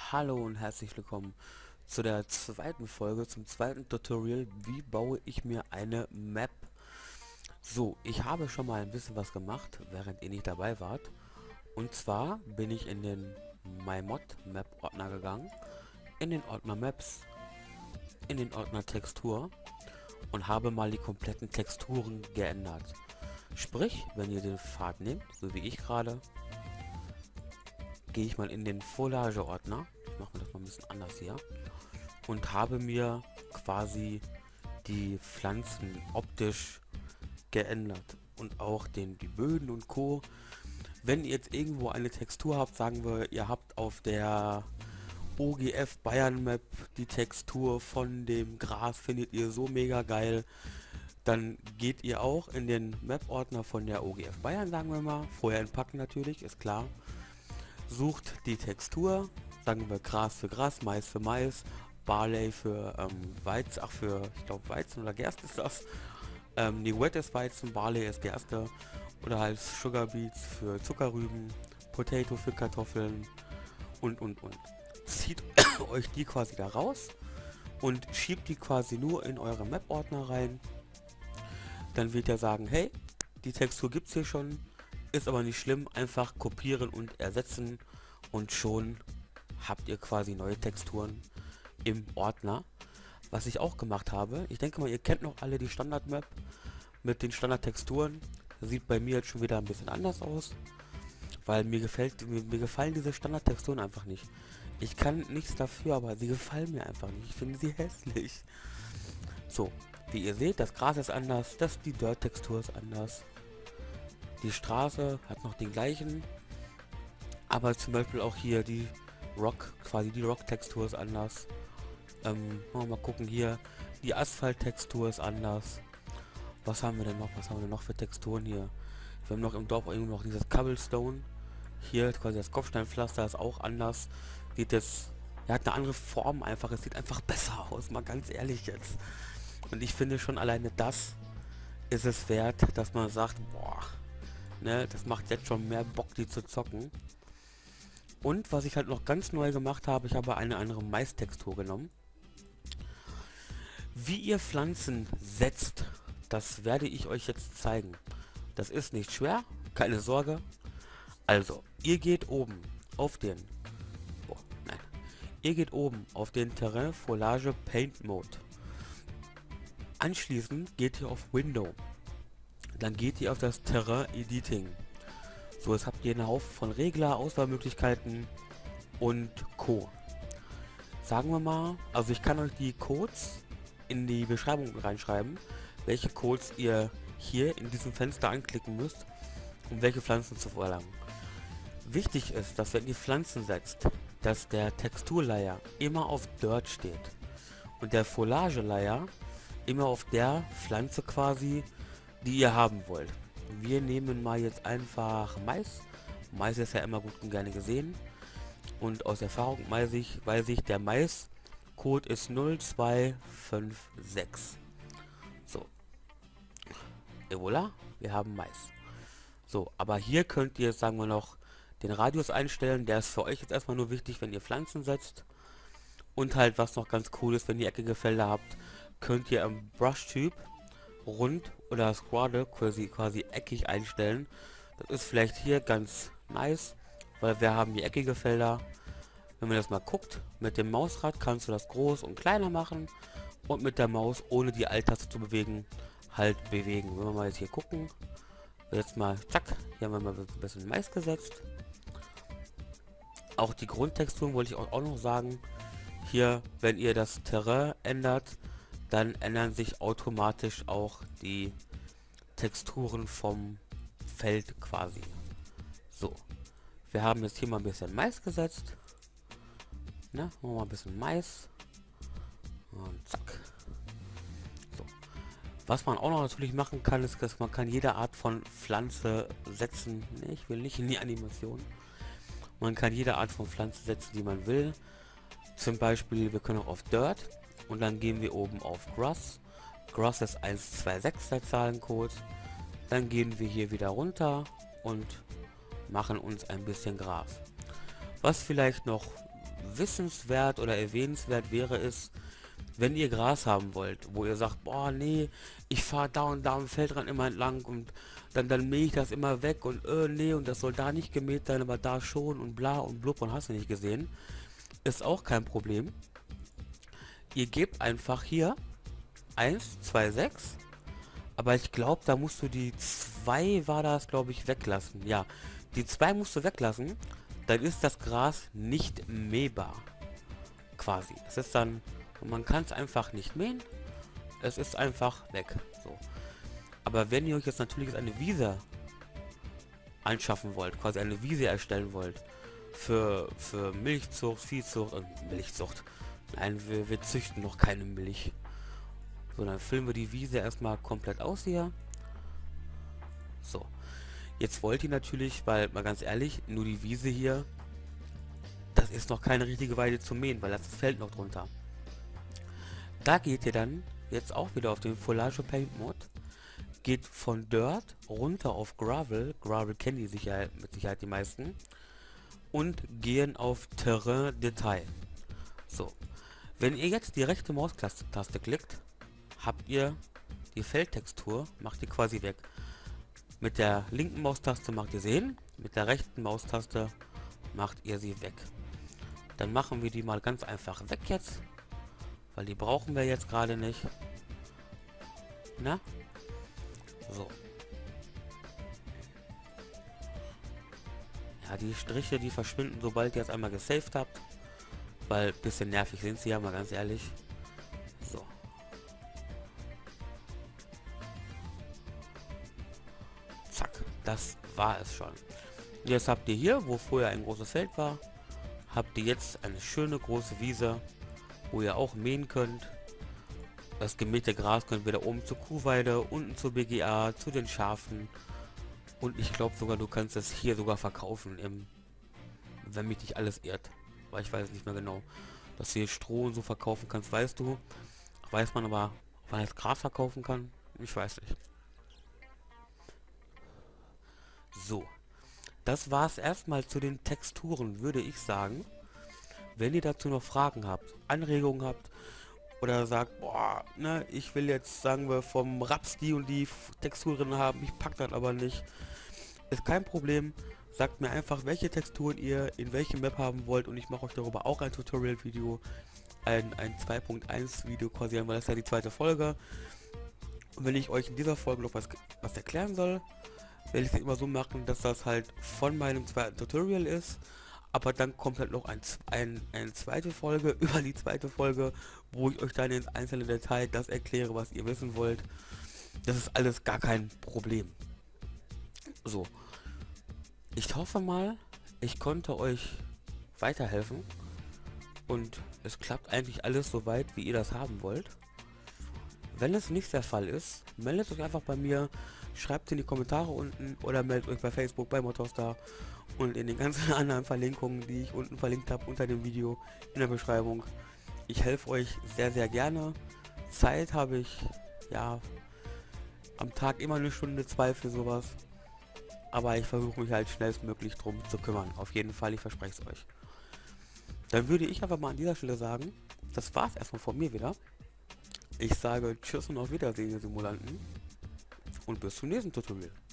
Hallo und herzlich willkommen zu der zweiten Folge, zum zweiten Tutorial, wie baue ich mir eine Map. So, ich habe schon mal ein bisschen was gemacht, während ihr nicht dabei wart. Und zwar bin ich in den MyMod Map Ordner gegangen, in den Ordner Maps, in den Ordner Textur und habe mal die kompletten Texturen geändert. Sprich, wenn ihr den Pfad nehmt, so wie ich gerade, gehe ich mal in den Foulage Ordner. Ich mache mir das mal ein bisschen anders hier. Und habe mir quasi die Pflanzen optisch geändert und auch die Böden und Co. Wenn ihr jetzt irgendwo eine Textur habt, sagen wir, ihr habt auf der OGF Bayern Map die Textur von dem Gras, findet ihr so mega geil, dann geht ihr auch in den Map-Ordner von der OGF Bayern, sagen wir mal, vorher entpacken natürlich, ist klar, sucht die Textur, sagen wir Gras für Gras, Mais für Mais, Barley für Weizen, ich glaube Weizen oder Gerste ist das. Die Wet ist Weizen, Barley ist Gerste oder halt Sugar Beets für Zuckerrüben, Potato für Kartoffeln und. Zieht euch die quasi da raus und schiebt die quasi nur in eure Map-Ordner rein. Dann wird er sagen, hey, die Textur gibt's hier schon, ist aber nicht schlimm, einfach kopieren und ersetzen und schon habt ihr quasi neue Texturen im Ordner. Was ich auch gemacht habe, ich denke mal, ihr kennt noch alle die Standard-Map mit den Standard-Texturen. Sieht bei mir jetzt schon wieder ein bisschen anders aus, weil mir gefallen diese Standard-Texturen einfach nicht. Ich kann nichts dafür, aber sie gefallen mir einfach nicht. Ich finde sie hässlich. So, wie ihr seht, das Gras ist anders, die Dirt-Textur ist anders. Die Straße hat noch den gleichen, aber zum Beispiel auch hier die quasi die Rock-Textur ist anders. Mal gucken hier, die Asphalt-Textur ist anders. Was haben wir denn noch? Was haben wir denn noch für Texturen hier? Wir haben noch im Dorf irgendwo noch dieses Cobblestone. Hier quasi das Kopfsteinpflaster ist auch anders. Sieht jetzt, er hat eine andere Form einfach. Es sieht einfach besser aus, mal ganz ehrlich jetzt. Und ich finde schon alleine das ist es wert, dass man sagt, boah, ne, das macht jetzt schon mehr Bock, die zu zocken. Und was ich halt noch ganz neu gemacht habe, ich habe eine andere Maistextur genommen. Wie ihr Pflanzen setzt, das werde ich euch jetzt zeigen. Das ist nicht schwer, keine Sorge. Also, ihr geht oben auf den... Oh, nein. Ihr geht oben auf den Terrain Foulage Paint Mode. Anschließend geht ihr auf Window. Dann geht ihr auf das Terrain Editing. So, jetzt habt ihr einen Haufen von Regler, Auswahlmöglichkeiten und Co. Sagen wir mal, also ich kann euch die Codes in die Beschreibung reinschreiben, welche Codes ihr hier in diesem Fenster anklicken müsst, um welche Pflanzen zu verlangen. Wichtig ist, dass wenn ihr Pflanzen setzt, dass der Texturlayer immer auf Dirt steht und der Foulage Layer immer auf der Pflanze quasi, die ihr haben wollt. Wir nehmen mal jetzt einfach Mais. Mais ist ja immer gut und gerne gesehen. Und aus Erfahrung weiß ich, der Mais-Code ist 0256. So. Et voilà, wir haben Mais. So, aber hier könnt ihr, sagen wir noch, den Radius einstellen. Der ist für euch jetzt erstmal nur wichtig, wenn ihr Pflanzen setzt. Und halt, was noch ganz cool ist, wenn ihr eckige Felder habt, könnt ihr am Brush-Typ rund oder Squad quasi eckig einstellen. Das ist vielleicht hier ganz nice, weil wir haben hier eckige Felder. Wenn man das mal guckt, mit dem Mausrad kannst du das groß und kleiner machen und mit der Maus, ohne die Alt-Taste zu bewegen, halt bewegen. Wenn wir mal jetzt hier gucken, jetzt mal, zack, hier haben wir mal ein bisschen Mais gesetzt. Auch die Grundtexturen wollte ich auch noch sagen. Hier, wenn ihr das Terrain ändert, dann ändern sich automatisch auch die Texturen vom Feld quasi. So, wir haben jetzt hier mal ein bisschen Mais gesetzt. Ne, machen wir mal ein bisschen Mais. Und zack. So. Was man auch noch natürlich machen kann, ist, dass man kann jede Art von Pflanze setzen. Ne, ich will nicht in die Animation. Man kann jede Art von Pflanze setzen, die man will. Zum Beispiel, wir können auch auf Dirt. Und dann gehen wir oben auf Grass. Grass ist 126 der Zahlencode. Dann gehen wir hier wieder runter und machen uns ein bisschen Gras. Was vielleicht noch wissenswert oder erwähnenswert wäre es, wenn ihr Gras haben wollt, wo ihr sagt, boah, nee, ich fahre da und da am Feldrand immer entlang und dann mähe ich das immer weg und nee, und das soll da nicht gemäht sein, aber da schon und bla und blub und hast du nicht gesehen, ist auch kein Problem. Ihr gebt einfach hier 1, 2, 6, aber ich glaube, da musst du die 2 war das, glaube ich, weglassen. Ja, die 2 musst du weglassen, dann ist das Gras nicht mähbar, quasi. Es ist dann, man kann es einfach nicht mähen, es ist einfach weg. So. Aber wenn ihr euch jetzt natürlich eine Wiese anschaffen wollt, quasi eine Wiese erstellen wollt, für Milchzucht, Viehzucht und Milchzucht. Nein, wir züchten noch keine Milch. So, dann füllen wir die Wiese erstmal komplett aus hier. So. Jetzt wollt ihr natürlich, weil, mal ganz ehrlich, nur die Wiese hier, das ist noch keine richtige Weide zum Mähen, weil das Feld noch drunter. Da geht ihr dann jetzt auch wieder auf den Follage Paint Mod. Geht von Dirt runter auf Gravel. Gravel kennen die Sicherheit, mit Sicherheit die meisten. Und gehen auf Terrain Detail. So. Wenn ihr jetzt die rechte Maustaste klickt, habt ihr die Feldtextur, macht ihr quasi weg. Mit der linken Maustaste macht ihr sie hin, mit der rechten Maustaste macht ihr sie weg. Dann machen wir die mal ganz einfach weg jetzt, weil die brauchen wir jetzt gerade nicht. Na? So. Ja, die Striche, die verschwinden, sobald ihr es einmal gesaved habt. Weil ein bisschen nervig sind sie ja, mal ganz ehrlich. So. Zack, das war es schon. Jetzt habt ihr hier, wo vorher ein großes Feld war, habt ihr jetzt eine schöne große Wiese, wo ihr auch mähen könnt. Das gemähte Gras könnt ihr da oben zur Kuhweide, unten zur BGA, zu den Schafen. Und ich glaube sogar, du kannst es hier sogar verkaufen, wenn mich nicht alles irrt. Weil ich weiß nicht mehr genau. Dass du hier Stroh und so verkaufen kannst, weißt du. Weiß man aber, ob man das Gras verkaufen kann? Ich weiß nicht. So. Das war es erstmal zu den Texturen, würde ich sagen. Wenn ihr dazu noch Fragen habt, Anregungen habt oder sagt, boah, ne, ich will jetzt, sagen wir, vom Raps die und die Texturen haben, ich pack das aber nicht. Ist kein Problem. Sagt mir einfach, welche Texturen ihr in welchem Map haben wollt und ich mache euch darüber auch ein Tutorial-Video, ein 2.1 Video quasi, weil das ist ja die zweite Folge. Und wenn ich euch in dieser Folge noch was erklären soll, werde ich es immer so machen, dass das halt von meinem zweiten Tutorial ist, aber dann kommt halt noch eine zweite Folge über die zweite Folge, wo ich euch dann ins einzelne Detail das erkläre, was ihr wissen wollt. Das ist alles gar kein Problem. So. Ich hoffe mal, ich konnte euch weiterhelfen und es klappt eigentlich alles so weit, wie ihr das haben wollt. Wenn es nicht der Fall ist, meldet euch einfach bei mir, schreibt in die Kommentare unten oder meldet euch bei Facebook, bei Motorstar und in den ganzen anderen Verlinkungen, die ich unten verlinkt habe unter dem Video in der Beschreibung. Ich helfe euch sehr, sehr gerne. Zeit habe ich, ja, am Tag immer eine Stunde, 2 für sowas. Aber ich versuche mich halt schnellstmöglich drum zu kümmern. Auf jeden Fall, ich verspreche es euch. Dann würde ich aber mal an dieser Stelle sagen, das war's erstmal von mir wieder. Ich sage Tschüss und auf Wiedersehen, ihr Simulanten. Und bis zum nächsten Tutorial.